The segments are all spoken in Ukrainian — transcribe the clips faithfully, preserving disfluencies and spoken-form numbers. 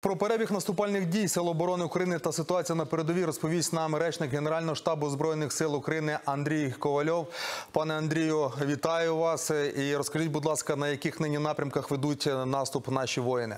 Про перебіг наступальних дій Сил оборони України та ситуацію на передовій розповість нам речник Генерального штабу Збройних сил України Андрій Ковальов. Пане Андрію, вітаю вас і розкажіть, будь ласка, на яких нині напрямках ведуть наступ наші воїни?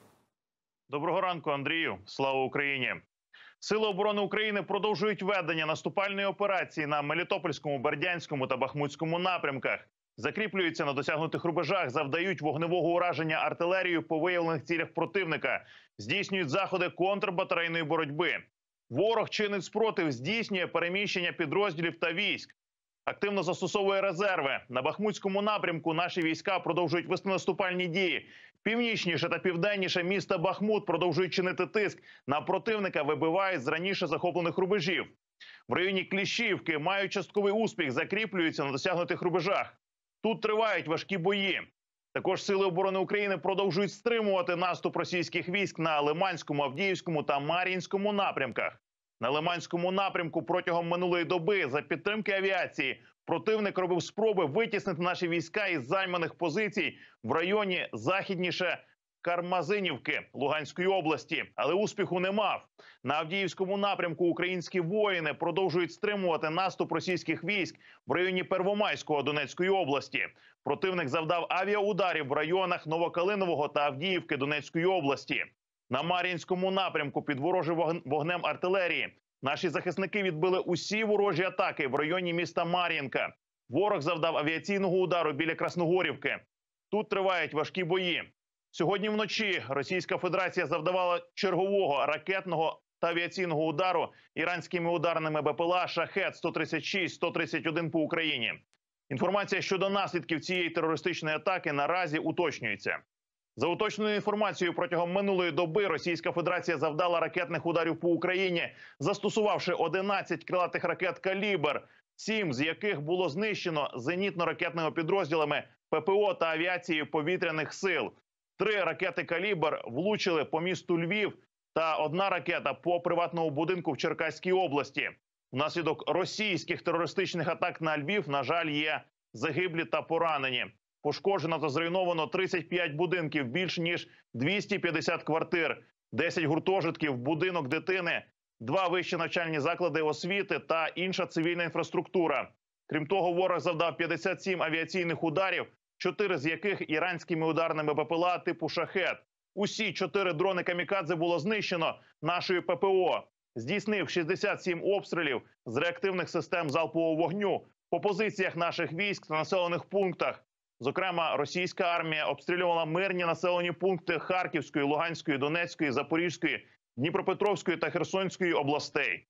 Доброго ранку, Андрію. Слава Україні! Сили оборони України продовжують ведення наступальної операції на Мелітопольському, Бердянському та Бахмутському напрямках. Закріплюються на досягнутих рубежах, завдають вогневого ураження артилерією по виявлених цілях противника, здійснюють заходи контрбатарейної боротьби. Ворог чинить спротив, здійснює переміщення підрозділів та військ. Активно застосовує резерви. На Бахмутському напрямку наші війська продовжують вести наступальні дії. Північніше та південніше міста Бахмут продовжують чинити тиск на противника, вибивають з раніше захоплених рубежів. В районі Кліщіївки мають частковий успіх, закріплюються на досягнутих рубежах. Тут тривають важкі бої. Також Сили оборони України продовжують стримувати наступ російських військ на Лиманському, Авдіївському та Мар'їнському напрямках. На Лиманському напрямку протягом минулої доби за підтримки авіації противник робив спроби витіснити наші війська із займаних позицій в районі західніше Кармазинівки Луганської області, але успіху не мав. На Авдіївському напрямку українські воїни продовжують стримувати наступ російських військ в районі Первомайського Донецької області. Противник завдав авіаударів в районах Новокалинового та Авдіївки Донецької області. На Мар'їнському напрямку під ворожим вогнем артилерії наші захисники відбили усі ворожі атаки в районі міста Мар'їнка. Ворог завдав авіаційного удару біля Красногорівки. Тут тривають важкі бої. Сьогодні вночі Російська Федерація завдавала чергового ракетного та авіаційного удару іранськими ударними БПЛА «Шахед» сто тридцять шість сто тридцять один по Україні. Інформація щодо наслідків цієї терористичної атаки наразі уточнюється. За уточненою інформацією, протягом минулої доби Російська Федерація завдала ракетних ударів по Україні, застосувавши одинадцять крилатих ракет «Калібр», сім з яких було знищено зенітно-ракетними підрозділами ППО та авіацією повітряних сил. Три ракети «Калібр» влучили по місту Львів та одна ракета по приватному будинку в Черкаській області. Внаслідок російських терористичних атак на Львів, на жаль, є загиблі та поранені. Пошкоджено та зруйновано тридцять п'ять будинків, більш ніж двісті п'ятдесят квартир, десять гуртожитків, будинок дитини, два вищі навчальні заклади освіти та інша цивільна інфраструктура. Крім того, ворог завдав п'ятдесят сім авіаційних ударів, чотири з яких іранськими ударними БПЛА типу «Шахед». Усі чотири дрони «Камікадзе» було знищено нашою ППО. Здійснив шістдесят сім обстрілів з реактивних систем залпового вогню по позиціях наших військ та населених пунктах. Зокрема, російська армія обстрілювала мирні населені пункти Харківської, Луганської, Донецької, Запорізької, Дніпропетровської та Херсонської областей.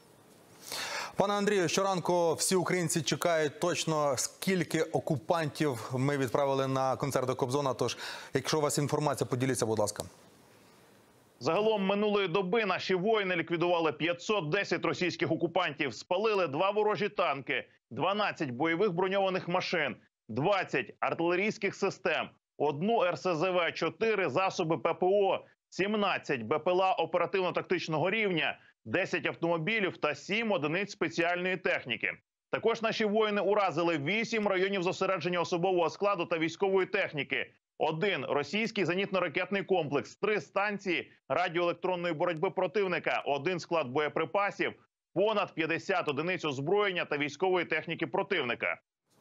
Пане Андрію, щоранку всі українці чекають точно, скільки окупантів ми відправили на концерт до Кобзона. Тож, якщо у вас інформація, поділіться, будь ласка. Загалом минулої доби наші воїни ліквідували п'ятсот десять російських окупантів, спалили два ворожі танки, дванадцять бойових броньованих машин, двадцять артилерійських систем, одну ер ес зе ве, чотири засоби ППО, сімнадцять БПЛА оперативно-тактичного рівня, десять автомобілів та сім одиниць спеціальної техніки. Також наші воїни уразили вісім районів зосередження особового складу та військової техніки, один російський зенітно-ракетний комплекс, три станції радіоелектронної боротьби противника, один склад боєприпасів, понад п'ятдесят одиниць озброєння та військової техніки противника.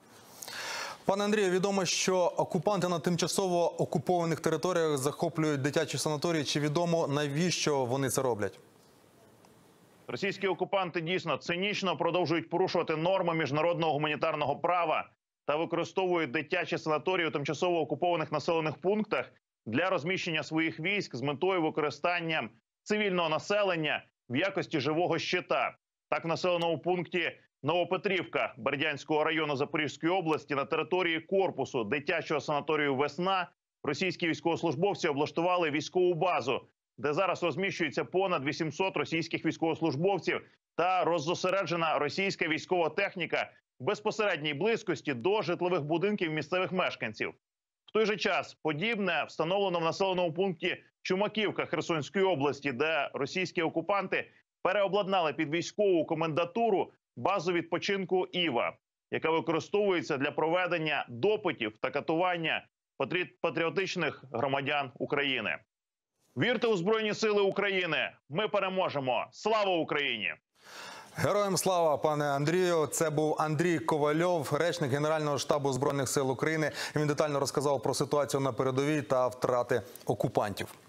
Пане Андрію, відомо, що окупанти на тимчасово окупованих територіях захоплюють дитячі санаторії. Чи відомо, навіщо вони це роблять? Російські окупанти дійсно цинічно продовжують порушувати норми міжнародного гуманітарного права та використовують дитячі санаторії у тимчасово окупованих населених пунктах для розміщення своїх військ з метою використання цивільного населення в якості живого щита. Так, в населеному пункті Новопетрівка Бердянського району Запорізької області на території корпусу дитячого санаторію «Весна» російські військовослужбовці облаштували військову базу, де зараз розміщується понад вісімсот російських військовослужбовців та роззосереджена російська військова техніка в безпосередній близькості до житлових будинків місцевих мешканців. В той же час подібне встановлено в населеному пункті Чумаківка Херсонської області, де російські окупанти переобладнали під військову комендатуру базу відпочинку «Іва», яка використовується для проведення допитів та катування патріотичних громадян України. Вірте у Збройні Сили України. Ми переможемо. Слава Україні! Героям слава, пане Андрію. Це був Андрій Ковальов, речник Генерального штабу Збройних сил України. Він детально розказав про ситуацію на передовій та втрати окупантів.